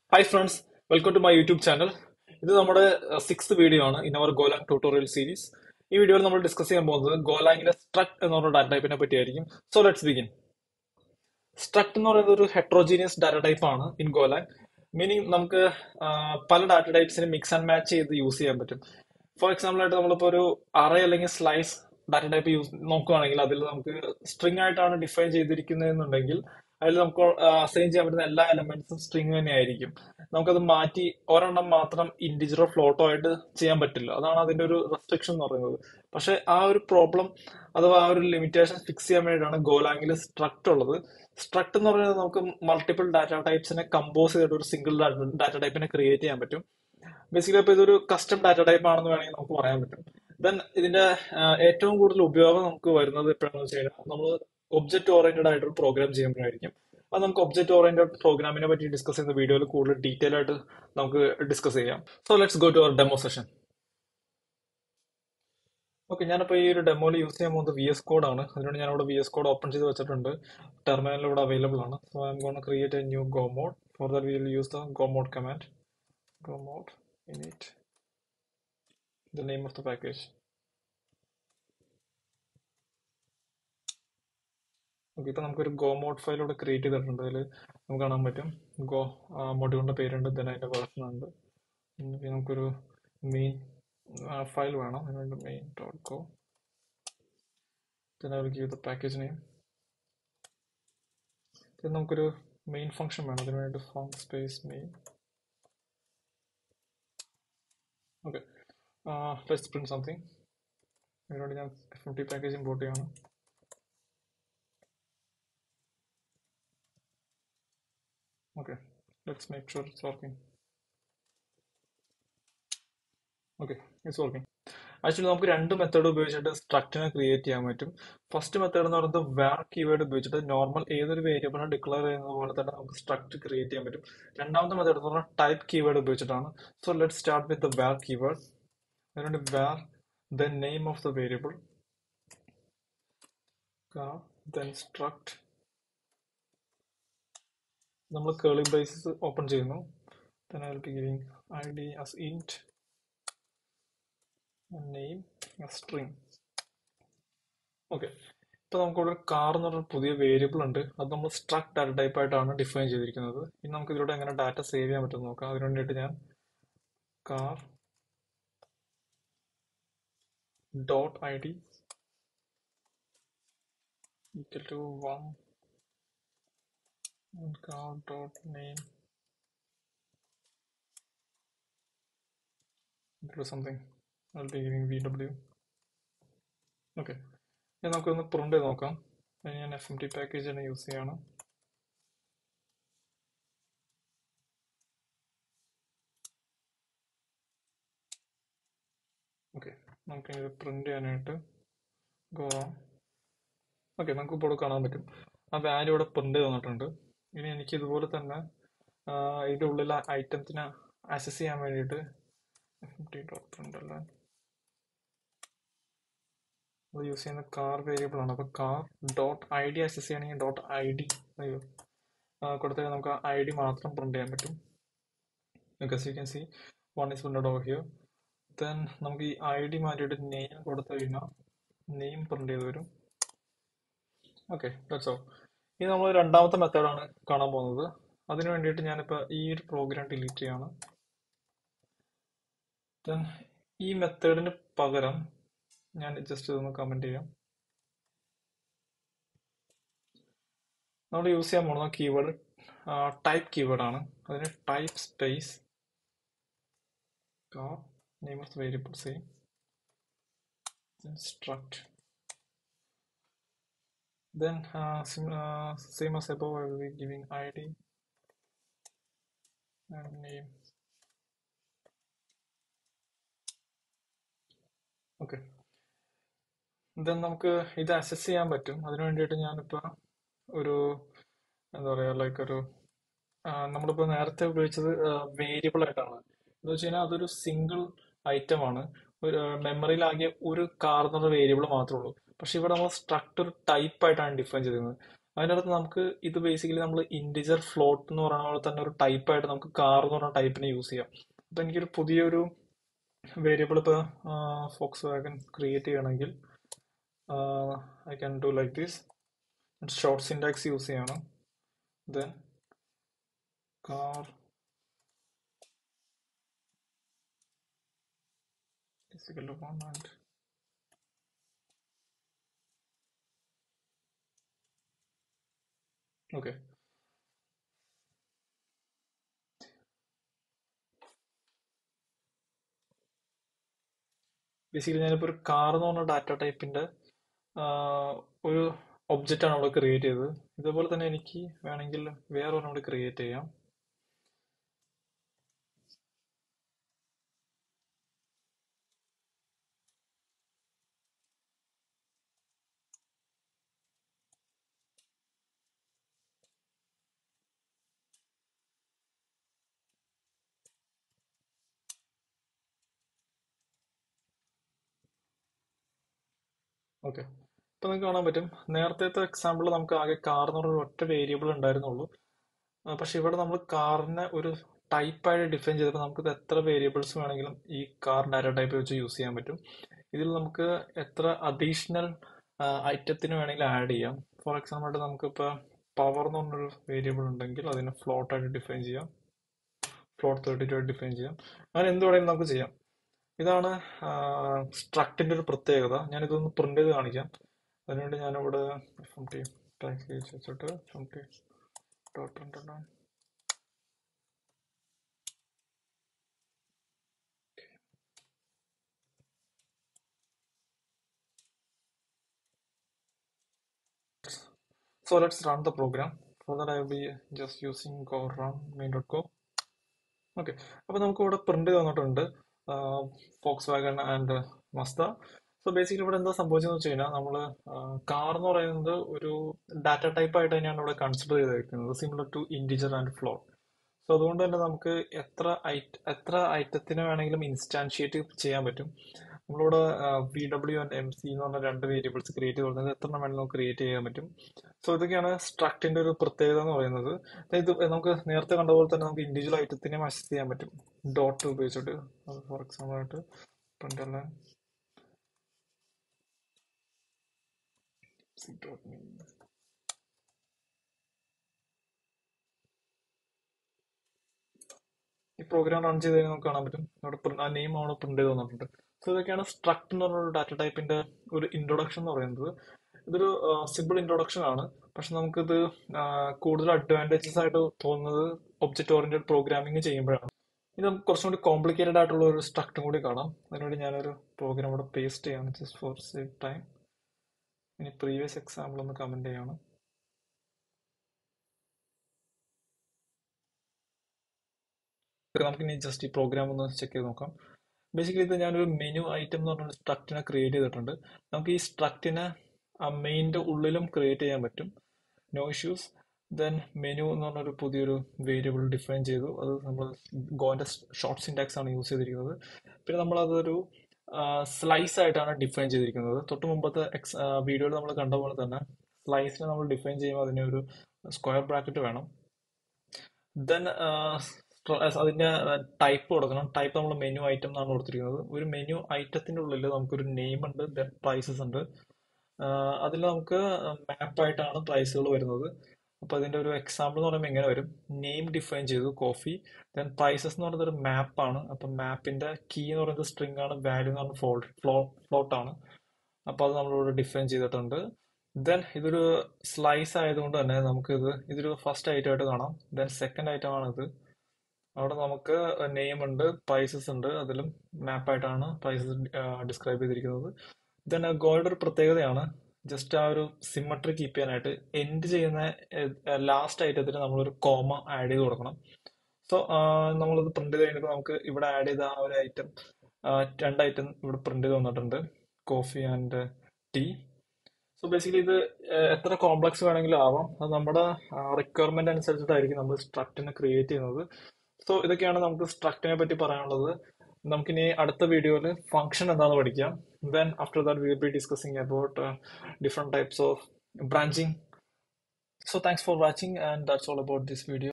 Hi friends, welcome to my YouTube channel. ഇത് നമ്മുടെ sixth video ആണ് in our Golang tutorial series. ഈ വീഡിയോയിൽ നമ്മൾ ഡിസ്കസ് ചെയ്യാൻ പോകുന്നത് ഗോലാങ്ങിലെ സ്ട്രക്ട് എന്ന് പറഞ്ഞ ഡാറ്റ ടൈപ്പിനെ പറ്റിയായിരിക്കും. So let's begin. സ്ട്രക്ട് എന്ന് പറയുന്നത് ഒരു ഹെട്രോജീനിയസ് ഡാറ്റ ടൈപ്പ് ആണ് ഇൻ ഗോലാങ്. മീനിങ് നമുക്ക് പല ഡാറ്റ ടൈപ്സിനെ മിക്സ് ആൻഡ് മാച്ച് ചെയ്ത് യൂസ് ചെയ്യാൻ പറ്റും. ഫോർ എക്സാമ്പിൾ ആയിട്ട് നമ്മളിപ്പോൾ ഒരു അറേ അല്ലെങ്കിൽ സ്ലൈസ് ഡാറ്റ ടൈപ്പ് യൂസ് നോക്കുകയാണെങ്കിൽ അതിൽ നമുക്ക് സ്ട്രിംഗ് ആയിട്ടാണ് ഡിഫൈൻ ചെയ്തിരിക്കുന്നതെന്നുണ്ടെങ്കിൽ അതിൽ നമുക്ക് അസൈൻ ചെയ്യാൻ പറ്റുന്ന എല്ലാ എലമെന്റ്സും സ്ട്രിംഗ് തന്നെയായിരിക്കും. നമുക്കത് മാറ്റി ഒരെണ്ണം മാത്രം ഇന്റിജറോ ഫ്ലോട്ടോ ആയിട്ട് ചെയ്യാൻ പറ്റില്ല. അതാണ് അതിന്റെ ഒരു റെസ്ട്രിക്ഷൻ എന്ന് പറയുന്നത്. പക്ഷെ ആ ഒരു പ്രോബ്ലം അഥവാ ആ ഒരു ലിമിറ്റേഷൻ ഫിക്സ് ചെയ്യാൻ വേണ്ടിയിട്ടാണ് ഗോലാങ്ങിൽ സ്ട്രക്ട് ഉള്ളത്. സ്ട്രക്ട് എന്ന് പറയുന്നത് നമുക്ക് മൾട്ടിപ്പിൾ ഡാറ്റ ടൈപ്സിനെ കമ്പോസ് ചെയ്തിട്ട് ഒരു സിംഗിൾ ഡാറ്റ ടൈപ്പിനെ ക്രിയേറ്റ് ചെയ്യാൻ പറ്റും. ബേസിക്കലി അപ്പൊ ഇതൊരു കസ്റ്റം ഡാറ്റ ടൈപ്പ് ആണെന്ന് വേണമെങ്കിൽ നമുക്ക് പറയാൻ പറ്റും. ദെൻ ഇതിന്റെ ഏറ്റവും കൂടുതൽ ഉപയോഗം നമുക്ക് വരുന്നത് എപ്പോഴാണെന്ന് വെച്ച് കഴിഞ്ഞാൽ നമ്മൾ ഒബ്ജക്ട് ഓറിയന്റഡ് ആയിട്ട് ഒരു പ്രോഗ്രാം ചെയ്യുമ്പോഴായിരിക്കും. അത് നമുക്ക് ഒബ്ജക്ട് ഓറിയന്റഡ് പ്രോഗ്രാമിനെ പറ്റി ഡിസ്കസ് ചെയ്യുന്ന വീഡിയോയിൽ കൂടുതൽ ഡീറ്റെയിൽ ആയിട്ട് നമുക്ക് ഡിസ്കസ് ചെയ്യാം. So let's go to our demo session. Okay, ഞാനിപ്പോൾ ഈ ഒരു ഡെമോയിൽ യൂസ് ചെയ്യാൻ പോകുന്നത് വി എസ് കോഡ് ആണ്. അതിനുവേണ്ടി ഞാനിവിടെ വി എസ് കോഡ് ഓപ്പൺ ചെയ്ത് വെച്ചിട്ടുണ്ട്. ടെർമിനൽ ഇവിടെ അവൈലബിൾ ആണ്. So I'm gonna create a new Go mod. For that we will use the Go mod command. Go mod init the name of the package. Okay, ഇപ്പൊ നമുക്കൊരു Go mod file ഇവിടെ create ചെയ്തിട്ടുണ്ട്. അതിൽ നമുക്ക് കാണാൻ പറ്റും go മൊഡ്യൂളിന്റെ പേരുണ്ട്, then അതിന്റെ വേർഷൻ ഉണ്ട്. പിന്നെ നമുക്കൊരു മെയിൻ ഫയൽ വേണം. അതിനുവേണ്ടി main dot go, then I will give the package name. then നമുക്കൊരു മെയിൻ ഫംഗ്ഷൻ വേണം. അതിനുവേണ്ടി func space main. Okay, let's print something. അതിനുവേണ്ടി ഞാൻ fmt പാക്കേജ് ഇമ്പോർട്ട് ചെയ്യണം. Okay, let's make sure it's working. Okay, it's working. Actually നമുക്ക് രണ്ട് method ഉപയോഗിച്ചിട്ട് സ്ട്രക്റ്റിനെ create ചെയ്യാൻ പറ്റും. ഫസ്റ്റ് മെത്തേഡ് എന്ന് പറയുന്നത് var കീവേഡ് ഉപയോഗിച്ചിട്ട് നോർമൽ ഏതൊരു വേരിയബിളിനെ ഡിക്ലെയർ ചെയ്യുന്നത് പോലെ തന്നെ നമുക്ക് സ്ട്രക്ട് ക്രിയേറ്റ് ചെയ്യാൻ പറ്റും. രണ്ടാമത്തെ മെത്തേഡ് എന്ന് പറഞ്ഞാൽ ടൈപ്പ് കീവേഡ് ഉപയോഗിച്ചിട്ടാണ്. So let start with the var keyword. അതിനുവേണ്ടി var then name of the variable, then struct. നമ്മൾ കേളി ബ്രേസസ് ഓപ്പൺ ചെയ്യുന്നു. then I will be giving id as int and name as string. ഓക്കെ, ഇപ്പൊ നമുക്കിവിടെ car എന്ന് പറഞ്ഞ പുതിയ variable ഉണ്ട്. അത് നമ്മൾ സ്ട്രക്ട് ഡാറ്റ ടൈപ്പ് ആയിട്ടാണ് ഡിഫൈൻ ചെയ്തിരിക്കുന്നത്. ഇനി നമുക്ക് ഇതിലൂടെ എങ്ങനെ ഡാറ്റ സേവ് ചെയ്യാൻ പറ്റും നോക്കാം. അതിനു വേണ്ടിയിട്ട് ഞാൻ car dot I D equal to 1 and car dot name equal to something. I'll be giving vw. ഓക്കെ, ഇനി നമുക്കൊന്ന് പ്രിന്റ് ചെയ്ത് നോക്കാം. ഞാൻ fmt പാക്കേജ് തന്നെ യൂസ് ചെയ്യാണ്. ഓക്കെ, നമുക്ക് ഇത് പ്രിന്റ് ചെയ്യാനായിട്ട് ഗോ. ഓക്കെ, നമുക്ക് ഇപ്പോൾ കാണാൻ പറ്റും ആ വാല്യൂ ഇവിടെ പ്രിന്റ് തന്നിട്ടുണ്ട്. ഇനി എനിക്ക് ഇതുപോലെ തന്നെ ഇതിൻ്റെ ഉള്ളിലെ ഐറ്റംസിനെ ആക്സസ് ചെയ്യാൻ വേണ്ടിയിട്ട് fmt.println അത് യൂസ് ചെയ്യുന്ന കാർ വേരിയബിൾ ആണ്. അപ്പോൾ car dot I D access ചെയ്യണമെങ്കിൽ ഡോട്ട് ഐ ഡി കൊടുത്താൽ നമുക്ക് ഐ ഡി മാത്രം പ്രിന്റ് ചെയ്യാൻ പറ്റും. because you can see one is printed over here. then നമുക്ക് ഈ ഐ ഡി മാറ്റിയിട്ട് നെയിം കൊടുത്തു കഴിഞ്ഞാൽ നെയിം പ്രിന്റ് ചെയ്ത് വരും. Okay, that's all. ഇനി നമ്മൾ രണ്ടാമത്തെ മെത്തേഡാണ് കാണാൻ പോകുന്നത്. അതിന് വേണ്ടിയിട്ട് ഞാനിപ്പോൾ ഈ ഒരു പ്രോഗ്രാം ഡിലീറ്റ് ചെയ്യാണ്. then ഈ മെത്തേഡിന് പകരം ഞാൻ ജസ്റ്റ് ഇതൊന്ന് കമന്റ് ചെയ്യാം. നമ്മൾ യൂസ് ചെയ്യാൻ പോകുന്ന കീവേഡ് ടൈപ്പ് കീവേഡ് ആണ്. അതിന് type space car name of the variable same, then struct, then same as above I will be giving id and name. Okay, then നമുക്ക് ഇത് അക്സസ് ചെയ്യാൻ പറ്റും. അതിനു വേണ്ടിയിട്ട് ഞാനിപ്പോൾ ഒരു എന്താ പറയുക ലൈക്ക് ഒരു നമ്മളിപ്പോൾ നേരത്തെ ഉപയോഗിച്ചത് വേരിയബിൾ ആയിട്ടാണ്. എന്ന് വെച്ച് കഴിഞ്ഞാൽ അതൊരു സിംഗിൾ ഐറ്റം ആണ്. ഒരു മെമ്മറിയിലാകെ ഒരു കാർ എന്നുള്ള വേരിയബിൾ മാത്രമേ ഉള്ളൂ. പക്ഷെ ഇവിടെ നമ്മൾ സ്ട്രക്ട് ഒരു ടൈപ്പ് ആയിട്ടാണ് ഡിഫൈൻ ചെയ്തിരുന്നത്. അതിനകത്ത് നമുക്ക് ഇത് ബേസിക്കലി നമ്മൾ ഇൻറ്റിജർ ഫ്ലോട്ട് എന്ന് പറയുന്ന പോലെ തന്നെ ഒരു ടൈപ്പായിട്ട് നമുക്ക് കാർ എന്ന് പറഞ്ഞ ടൈപ്പിനെ യൂസ് ചെയ്യാം. അപ്പൊ എനിക്കൊരു പുതിയൊരു വേരിയബിൾ ഇപ്പോൾ ഫോക്സ് വാഗൺ ക്രിയേറ്റ് ചെയ്യണമെങ്കിൽ I can do like this. Short syntax use ചെയ്യണം. Then car basically one and okay. Basically ഞാനിപ്പോൾ ഒരു കാർ എന്ന് പറഞ്ഞ ഡാറ്റ ടൈപ്പിന്റെ ഒരു ഒബ്ജക്റ്റ് ആണ് അവിടെ ക്രിയേറ്റ് ചെയ്തത്. ഇതേപോലെ തന്നെ എനിക്ക് വേണമെങ്കിൽ വേറെ ഒരെണ്ണം കൂടി ക്രിയേറ്റ് ചെയ്യാം. ഓക്കെ, ഇപ്പൊ നിങ്ങൾക്ക് കാണാൻ പറ്റും നേരത്തെ എക്സാമ്പിൾ നമുക്ക് ആകെ കാർ എന്ന് പറഞ്ഞ ഒറ്റ വേരിയബിൾ ഉണ്ടായിരുന്നുള്ളൂ. പക്ഷെ ഇവിടെ നമ്മൾ കാറിനെ ഒരു ടൈപ്പായിട്ട് ഡിഫൈൻ ചെയ്തപ്പോൾ നമുക്കിത് എത്ര വേരിയബിൾസ് വേണമെങ്കിലും ഈ കാർ ഡാറ്റ ടൈപ്പ് വെച്ച് യൂസ് ചെയ്യാൻ പറ്റും. ഇതിൽ നമുക്ക് എത്ര അഡീഷണൽ ഐറ്റത്തിന് വേണമെങ്കിൽ ആഡ് ചെയ്യാം. ഫോർ എക്സാമ്പിൾ ആയിട്ട് നമുക്കിപ്പോൾ പവർ എന്ന് പറഞ്ഞൊരു വേരിയബിൾ ഉണ്ടെങ്കിൽ അതിനെ ഫ്ലോട്ട് ആയിട്ട് ഡിഫൈൻ ചെയ്യാം, ഫ്ലോട്ട് 32 ആയിട്ട് ഡിഫൈൻ ചെയ്യാം. അങ്ങനെ എന്ത് വേണമെങ്കിലും നമുക്ക് ചെയ്യാം. ഇതാണ് സ്ട്രക്റ്റിന്റെ ഒരു പ്രത്യേകത. ഞാൻ ഇതൊന്ന് പ്രിന്റ് ചെയ്ത് കാണിക്കാം. അതിനുവേണ്ടി ഞാനിവിടെ FMT പാക്കേജ് വെച്ചിട്ട് FMT ഡോട്ട് പ്രിന്റ് ആണ്. So let's run the program. For that I will be just using go run main.go. ഓക്കെ, അപ്പൊ നമുക്ക് ഇവിടെ പ്രിന്റ് തന്നിട്ടുണ്ട് Volkswagen and Mazda. So basically ഇവിടെ എന്താ സംഭവിച്ചതെന്ന് വെച്ച് കഴിഞ്ഞാൽ നമ്മൾ കാർ എന്ന് പറയുന്നത് ഒരു ഡാറ്റ ടൈപ്പ് ആയിട്ട് തന്നെയാണ് ഇവിടെ കൺസിഡർ ചെയ്തിരിക്കുന്നത്, similar to integer and float. So അതുകൊണ്ട് തന്നെ നമുക്ക് എത്ര ഐറ്റത്തിന് വേണമെങ്കിലും ഇൻസ്റ്റാൻഷിയേറ്റ് ചെയ്യാൻ പറ്റും. നമ്മളിവിടെ VW ആൻഡ് MC എന്ന് പറഞ്ഞ രണ്ട് വേരിയബിൾസ് ക്രിയേറ്റ് ചെയ്ത് കൊടുക്കുന്നത് എത്ര വേണമെങ്കിലും നമുക്ക് ക്രിയേറ്റ് ചെയ്യാൻ പറ്റും. സോ ഇതൊക്കെയാണ് സ്ട്രക്റ്റിന്റെ ഒരു പ്രത്യേകത എന്ന് പറയുന്നത്. ഇത് നമുക്ക് നേരത്തെ കണ്ട പോലെ തന്നെ നമുക്ക് ഇൻഡിവിജ്വൽ ഐറ്റത്തിനെ അക്സസ് ചെയ്യാൻ പറ്റും ഡോട്ട് ഉപയോഗിച്ചിട്ട്. ഫോർ എക്സാമ്പിൾ ആയിട്ട് പ്രിന്റ് ഈ പ്രോഗ്രാം റൺ ചെയ്ത് കഴിഞ്ഞാൽ നമുക്ക് കാണാൻ പറ്റും അവിടെ ആ നെയിം അവിടെ പ്രിന്റ് ചെയ്ത് തന്നിട്ടുണ്ട്. സോ ഇതൊക്കെയാണ് സ്ട്രക്ട് എന്ന് പറഞ്ഞ ഡാറ്റ ടൈപ്പിന്റെ ഒരു ഇൻട്രൊഡക്ഷൻ എന്ന് പറയുന്നത്. ഇതൊരു സിമ്പിൾ ഇൻട്രൊഡക്ഷൻ ആണ്, പക്ഷെ നമുക്കിത് കൂടുതൽ അഡ്വാൻറ്റേജസ് ആയിട്ട് തോന്നുന്നത് ഒബ്ജക്റ്റ് ഓറിയന്റഡ് പ്രോഗ്രാമിംഗ് ചെയ്യുമ്പോഴാണ്. ഇനി നമുക്ക് കുറച്ചും കൂടി കോംപ്ലിക്കേറ്റഡ് ആയിട്ടുള്ള ഒരു സ്ട്രക്റ്റും കൂടി കാണാം. അതിനുവേണ്ടി ഞാനൊരു പ്രോഗ്രാം ഇവിടെ പേസ്റ്റ് ചെയ്യാണ് ജസ്റ്റ് ഫോർ സേവ് ടൈം. ഇനി പ്രീവിയസ് എക്സാമ്പിൾ ഒന്ന് കമന്റ് ചെയ്യാണ്. നമുക്ക് ഇനി ജസ്റ്റ് ഈ പ്രോഗ്രാം ഒന്ന് ചെക്ക് ചെയ്ത് നോക്കാം. ബേസിക്കലി ഇത് ഞാനൊരു മെനു ഐറ്റം എന്ന് പറഞ്ഞൊരു സ്ട്രക്റ്റിനെ ക്രിയേറ്റ് ചെയ്തിട്ടുണ്ട്. നമുക്ക് ഈ സ്ട്രക്റ്റിനെ ആ മെയിൻ്റെ ഉള്ളിലും ക്രിയേറ്റ് ചെയ്യാൻ പറ്റും, നോ ഇഷ്യൂസ്. ദെൻ മെനു എന്ന് പറഞ്ഞൊരു പുതിയൊരു വേരിയബിൾ ഡിഫൈൻ ചെയ്തു. അത് നമ്മൾ ഗോന്റെ ഷോർട്ട് സിൻടാക്സ് ആണ് യൂസ് ചെയ്തിരിക്കുന്നത്. പിന്നെ നമ്മൾ അതൊരു സ്ലൈസ് ആയിട്ടാണ് ഡിഫൈൻ ചെയ്തിരിക്കുന്നത്. തൊട്ട് മുമ്പത്തെ വീഡിയോയിൽ നമ്മൾ കണ്ട പോലെ തന്നെ സ്ലൈസിനെ നമ്മൾ ഡിഫൈൻ ചെയ്യുമ്പോൾ അതിനെ ഒരു സ്ക്വയർ ബ്രാക്കറ്റ് വേണം. ദെൻ അതിന്റെ ടൈപ്പ് കൊടുക്കണം. ടൈപ്പ് നമ്മൾ മെനു ഐറ്റം എന്നാണ് കൊടുത്തിരിക്കുന്നത്. ഒരു മെനു ഐറ്റത്തിന്റെ ഉള്ളിൽ നമുക്കൊരു നെയിം ഉണ്ട്, ദെൻ പ്രൈസസ് ഉണ്ട്. അതിൽ നമുക്ക് മാപ്പ് ആയിട്ടാണ് പ്രൈസുകൾ വരുന്നത്. അപ്പൊ അതിന്റെ ഒരു എക്സാമ്പിൾ എന്ന് പറയുമ്പോൾ എങ്ങനെ വരും, നെയിം ഡിഫൈൻ ചെയ്തു കോഫി, ദെൻ പ്രൈസസ് എന്ന് പറയുന്നത് ഒരു മാപ്പാണ്. അപ്പൊ മാപ്പിന്റെ കീ എന്ന് പറയുന്നത് സ്ട്രിംഗ് ആണ്, വാല്യൂ എന്ന് പറയുന്നത് ഫ്ലോട്ട് ആണ്. അപ്പൊ അത് നമ്മളിവിടെ ഡിഫൈൻ ചെയ്തിട്ടുണ്ട്. ദെൻ ഇതൊരു സ്ലൈസ് ആയതുകൊണ്ട് തന്നെ നമുക്ക് ഇതൊരു ഫസ്റ്റ് ഐറ്റം ആയിട്ട് കാണാം. ദെൻ സെക്കൻഡ് ഐറ്റം ആണ് ഇത്. അവിടെ നമുക്ക് നെയിം ഉണ്ട്, പ്രൈസസ് ഉണ്ട്, അതിലും മാപ്പായിട്ടാണ് പ്രൈസസ് ഡിസ്ക്രൈബ് ചെയ്തിരിക്കുന്നത്. ദെൻ ഗോയുടെ ഒരു പ്രത്യേകതയാണ് ജസ്റ്റ് ആ ഒരു സിമ്മട്രി കീപ്പ് ചെയ്യാനായിട്ട് എൻഡ് ചെയ്യുന്ന ലാസ്റ്റ് ഐറ്റത്തിന് നമ്മളൊരു കോമ ആഡ് ചെയ്ത് കൊടുക്കണം. സോ നമ്മളത് പ്രിന്റ് ചെയ്ത് കഴിഞ്ഞപ്പോൾ നമുക്ക് ഇവിടെ ആഡ് ചെയ്ത ആ ഒരു ഐറ്റം, രണ്ട് ഐറ്റം ഇവിടെ പ്രിന്റ് ചെയ്ത് വന്നിട്ടുണ്ട്, coffee and tea. So basically ഇത് എത്ര കോംപ്ലക്സ് വേണമെങ്കിലും ആവാം. അത് നമ്മുടെ റിക്വയർമെന്റ് അനുസരിച്ചിട്ടായിരിക്കും നമ്മൾ സ്ട്രക്റ്റിനെ ക്രിയേറ്റ് ചെയ്യുന്നത്. സോ ഇതൊക്കെയാണ് നമുക്ക് സ്ട്രക്റ്റിനെ പറ്റി പറയാനുള്ളത്. നമുക്കിനി അടുത്ത വീഡിയോയിൽ ഫംഗ്ഷൻ എന്താണെന്ന് പഠിക്കാം. Then after that we will be discussing about different types of branching So thanks for watching, and that's all about this video.